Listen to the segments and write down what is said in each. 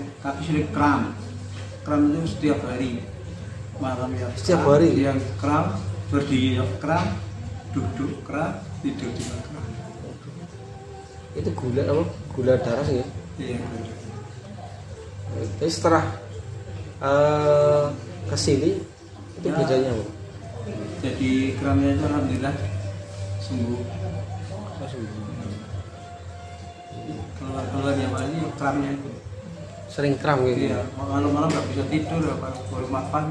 istilah kram. Kram itu setiap hari malam ya. Setiap hari yang kram, berdiri kram, duduk kram, tidur juga kram. Itu gula apa? Gula darah sih ya? Iya. Tapi setelah kesini itu ya, bedanya apa? Jadi kramnya itu alhamdulillah sembuh. Kalau yang mana ini kramnya itu Sering kram gitu? Iya, malam-malam nggak bisa tidur, baru makan.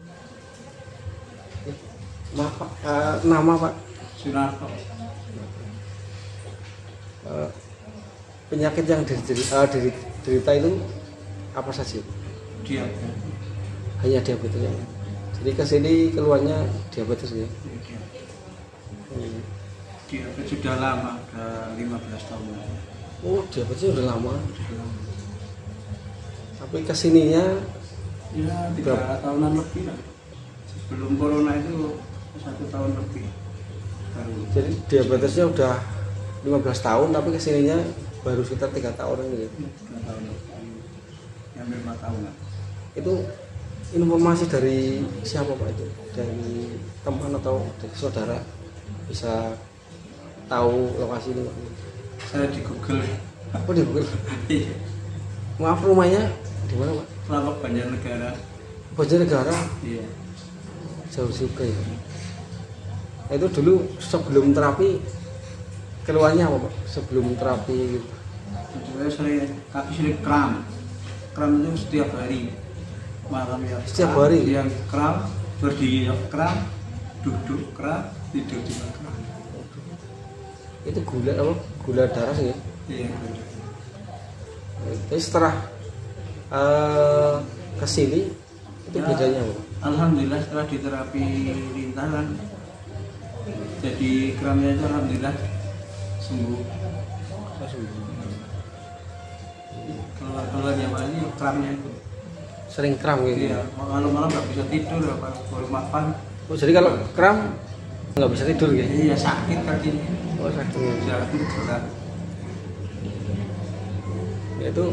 Maaf Pak, nama Pak? Sunarto. Penyakit yang diderita itu apa saja? Diabetes. Hanya diabetes ya? Jadi kesini keluarnya diabetes ya? Diabetes sudah lama, udah 15 tahun. Oh, diabetesnya udah lama. Tapi kesininya ya 3 tahunan lebih lah. Sebelum corona itu 1 tahun lebih baru. Jadi diabetesnya udah 15 tahun tapi kesininya baru sekitar 3 tahun gitu. 3 tahun lebih. Hampir 4 tahun lah. Itu informasi dari siapa Pak itu? Dari teman atau dari saudara bisa tahu lokasi ini Pak? Saya di Google. Oh di Google? Maaf, rumahnya di mana Pak? Kelapa Banjarnegara. Banjarnegara? Iya. Jauh juga ya. Nah, itu dulu sebelum terapi keluarnya apa Pak? Sebelum terapi gitu. Saya istilah kram. Kram itu setiap hari malam ya. Setiap hari? Yang kram, berdiri kram, duduk kram, tidur juga kram. Itu gula apa? Gula darah sih ya? Iya. Tapi setelah kesini itu ya, bedanya apa? Alhamdulillah setelah diterapi lintah kan jadi kramnya itu alhamdulillah sembuh. Kalau yang mana ini kramnya itu sering kram gitu? Iya, malam-malam nggak bisa tidur, baru makan. Oh jadi kalau kram nggak bisa tidur gitu? Iya, sakit kakinya. Oh sakit. Sakit berat. Itu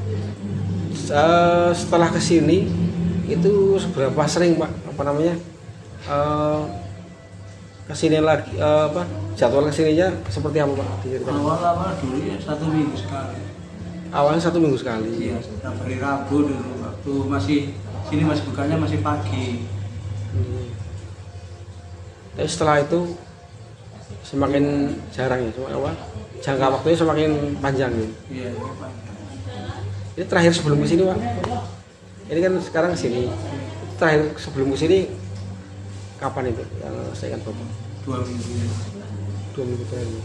setelah kesini itu seberapa sering Pak apa namanya kesini lagi apa jadwal kesininya seperti apa Pak? Awal-awal dulu ya 1 minggu sekali. Awalnya 1 minggu sekali. Iya, setiap hari Rabu dulu waktu sini masih bukanya masih pagi. Tapi setelah itu semakin jarang ya, cuma apa? Jangka waktunya semakin panjang gitu. Iya, panjang. Ini terakhir sebelum kesini Pak. Ini kan sekarang kesini. Terakhir sebelum kesini kapan itu yang saya ingat Bapak? 2 minggu. 2 minggu terakhir.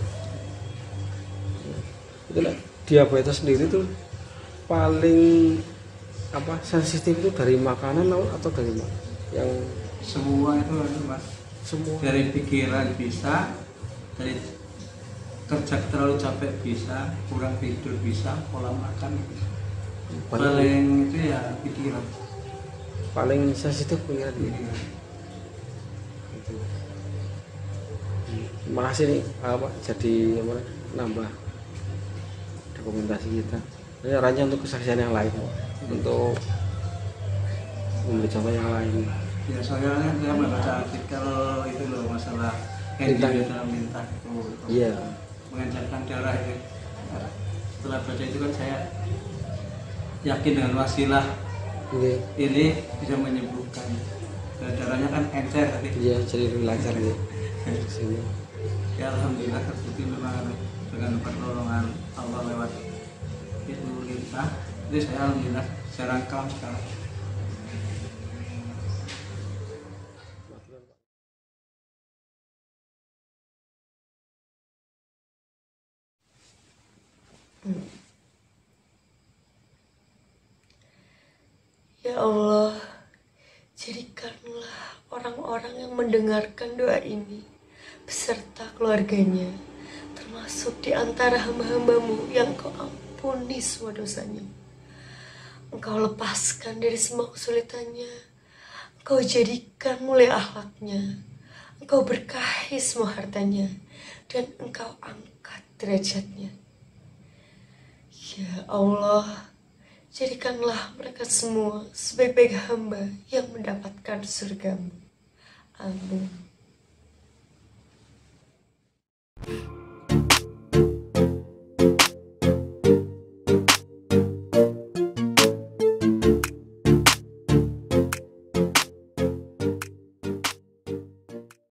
Itu lah diabetes sendiri tuh paling apa sensitif itu dari makanan atau dari mana? Yang semua itu Mas. Semua. Dari pikiran bisa, dari kerja terlalu capek bisa, kurang tidur bisa, pola makan bisa. Paling itu ya pikiran. Paling sensitif pikiran. Terima kasih nih Pak jadi nambah dokumentasi kita. Ini arahnya untuk kesaksian yang lain, untuk memberi contoh yang lain. Ya soalnya saya membaca artikel itu loh masalah energi dalam lintah itu. Iya. Mengencerkan darah itu. Setelah baca itu kan saya yakin dengan wasilah ini bisa menyembuhkan. Dan darahnya kan encer tadi. Iya, jadi lebih lancar ya. Sini. Ya alhamdulillah terbukti memang dengan pertolongan Allah lewat itu lintah. Jadi saya alhamdulillah jarang kram sekarang. Ya Allah, jadikanlah orang-orang yang mendengarkan doa ini beserta keluarganya, termasuk di antara hamba-hambamu yang Kau ampuni semua dosanya. Engkau lepaskan dari semua kesulitannya, Engkau jadikan mulia akhlaknya, Engkau berkahi semua hartanya, dan Engkau angkat derajatnya. Ya Allah, Jadikanlah mereka semua sebaik-baik hamba yang mendapatkan surgamu. Amin.